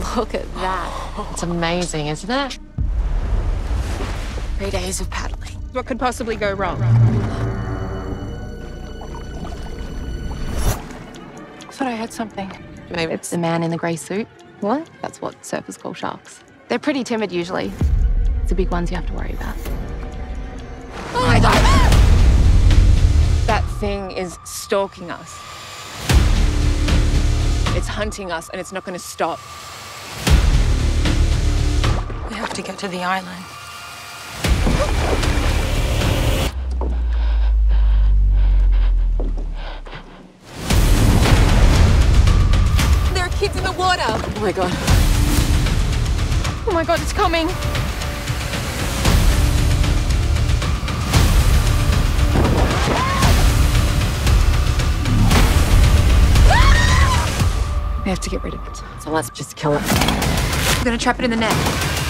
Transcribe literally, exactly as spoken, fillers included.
Look at that. It's amazing, isn't it? Three days of paddling. What could possibly go wrong? I thought I heard something. Maybe it's the man in the grey suit. What? That's what surfers call sharks. They're pretty timid usually. It's the big ones you have to worry about. Oh my God! That thing is stalking us. It's hunting us and it's not going to stop. We have to get to the island. There are kids in the water. Oh my God. Oh my God, it's coming. We have to get rid of it. So let's just kill it. We're gonna trap it in the net.